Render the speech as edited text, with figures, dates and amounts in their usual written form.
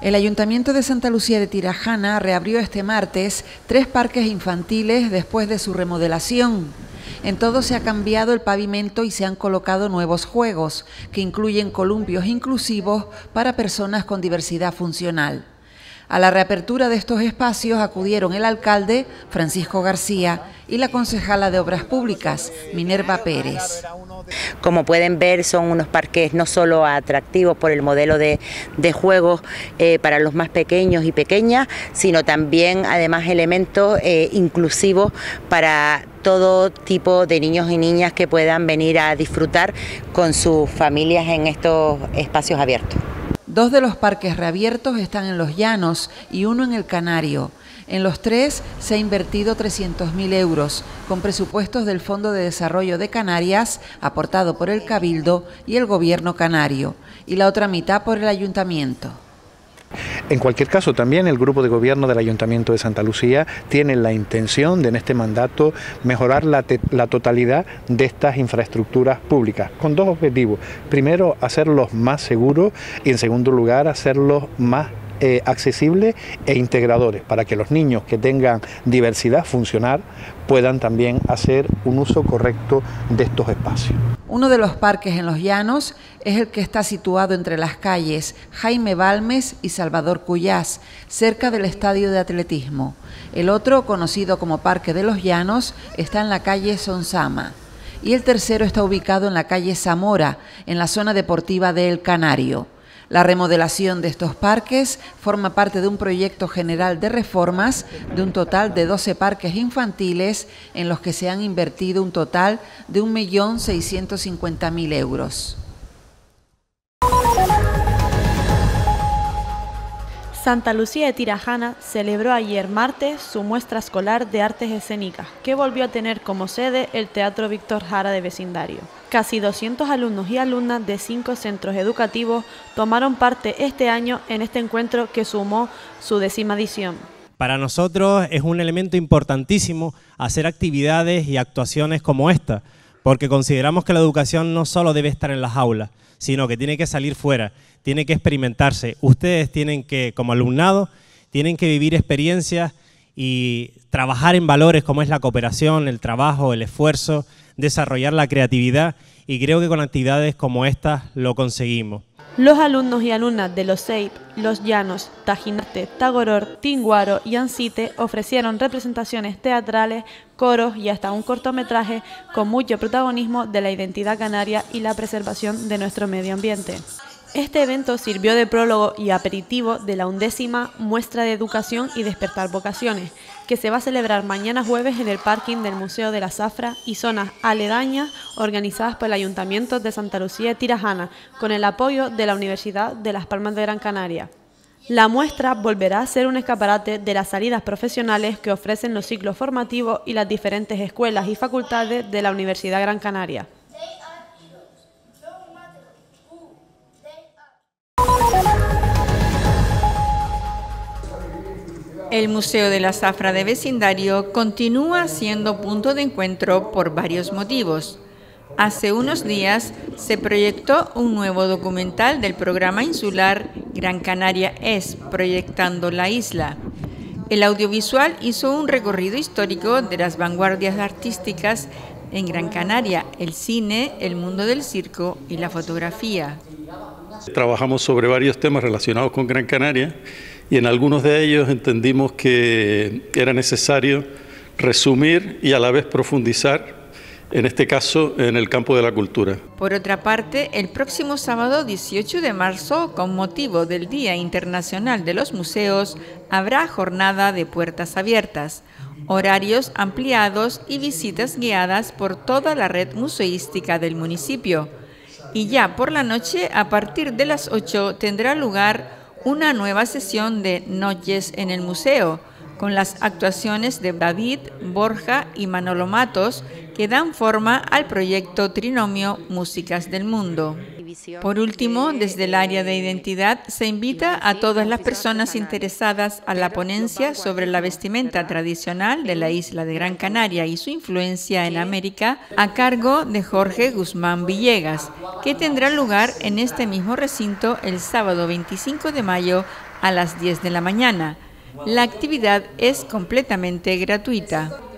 El Ayuntamiento de Santa Lucía de Tirajana reabrió este martes 3 parques infantiles después de su remodelación. En todos se ha cambiado el pavimento y se han colocado nuevos juegos, que incluyen columpios inclusivos para personas con diversidad funcional. A la reapertura de estos espacios acudieron el alcalde, Francisco García, y la concejala de Obras Públicas, Minerva Pérez. Como pueden ver, son unos parques no solo atractivos por el modelo de juegos para los más pequeños y pequeñas, sino también además elementos inclusivos para todo tipo de niños y niñas que puedan venir a disfrutar con sus familias en estos espacios abiertos. 2 de los parques reabiertos están en Los Llanos y uno en El Canario. En los 3 se ha invertido 300.000 euros, con presupuestos del Fondo de Desarrollo de Canarias, aportado por el Cabildo y el Gobierno canario, y la otra mitad por el Ayuntamiento. En cualquier caso, también el Grupo de Gobierno del Ayuntamiento de Santa Lucía tiene la intención de en este mandato mejorar la totalidad de estas infraestructuras públicas, con 2 objetivos. Primero, hacerlos más seguros y en segundo lugar, hacerlos más accesibles e integradores, para que los niños que tengan diversidad funcional puedan también hacer un uso correcto de estos espacios. Uno de los parques en Los Llanos es el que está situado entre las calles Jaime Balmes y Salvador Cuyás, cerca del estadio de atletismo. El otro, conocido como Parque de Los Llanos, está en la calle Sonsama. Y el tercero está ubicado en la calle Zamora, en la zona deportiva de El Canario. La remodelación de estos parques forma parte de un proyecto general de reformas de un total de 12 parques infantiles en los que se han invertido un total de 1.650.000 euros. Santa Lucía de Tirajana celebró ayer martes su muestra escolar de artes escénicas, que volvió a tener como sede el Teatro Víctor Jara de Vecindario. Casi 200 alumnos y alumnas de 5 centros educativos tomaron parte este año en este encuentro que sumó su 10ª edición. Para nosotros es un elemento importantísimo hacer actividades y actuaciones como esta, porque consideramos que la educación no solo debe estar en las aulas, sino que tiene que salir fuera, tiene que experimentarse. Ustedes tienen que, como alumnado, tienen que vivir experiencias y trabajar en valores como es la cooperación, el trabajo, el esfuerzo, desarrollar la creatividad, y creo que con actividades como estas lo conseguimos. Los alumnos y alumnas de Los Seip, Los Llanos, Tajinarte, Tagoror, Tinguaro y Ansite ofrecieron representaciones teatrales, coros y hasta un cortometraje con mucho protagonismo de la identidad canaria y la preservación de nuestro medio ambiente. Este evento sirvió de prólogo y aperitivo de la 11ª Muestra de Educación y Despertar Vocaciones, que se va a celebrar mañana jueves en el parking del Museo de la Zafra y zonas aledañas organizadas por el Ayuntamiento de Santa Lucía de Tirajana, con el apoyo de la Universidad de Las Palmas de Gran Canaria. La muestra volverá a ser un escaparate de las salidas profesionales que ofrecen los ciclos formativos y las diferentes escuelas y facultades de la Universidad Gran Canaria. El Museo de la Zafra de Vecindario continúa siendo punto de encuentro por varios motivos. Hace unos días se proyectó un nuevo documental del programa insular Gran Canaria es Proyectando la Isla. El audiovisual hizo un recorrido histórico de las vanguardias artísticas en Gran Canaria, el cine, el mundo del circo y la fotografía. Trabajamos sobre varios temas relacionados con Gran Canaria y en algunos de ellos entendimos que era necesario resumir y a la vez profundizar, en este caso, en el campo de la cultura. Por otra parte, el próximo sábado 18 de marzo, con motivo del Día Internacional de los Museos, habrá jornada de puertas abiertas, horarios ampliados y visitas guiadas por toda la red museística del municipio. Y ya por la noche, a partir de las 8, tendrá lugar una nueva sesión de Noches en el Museo, con las actuaciones de David, Borja y Manolo Matos, que dan forma al proyecto Trinomio Músicas del Mundo. Por último, desde el área de identidad se invita a todas las personas interesadas a la ponencia sobre la vestimenta tradicional de la isla de Gran Canaria y su influencia en América, a cargo de Jorge Guzmán Villegas, que tendrá lugar en este mismo recinto el sábado 25 de mayo a las 10 de la mañana. La actividad es completamente gratuita.